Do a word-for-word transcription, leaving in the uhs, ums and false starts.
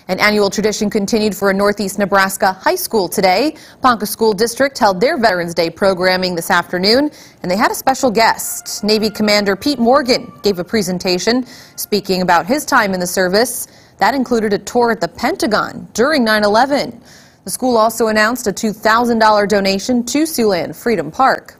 An annual tradition continued for a Northeast Nebraska high school today. Ponca School District held their Veterans Day programming this afternoon, and they had a special guest. Navy Commander Pete Morgan gave a presentation speaking about his time in the service. That included a tour at the Pentagon during nine eleven. The school also announced a two thousand dollar donation to Sioux Freedom Park.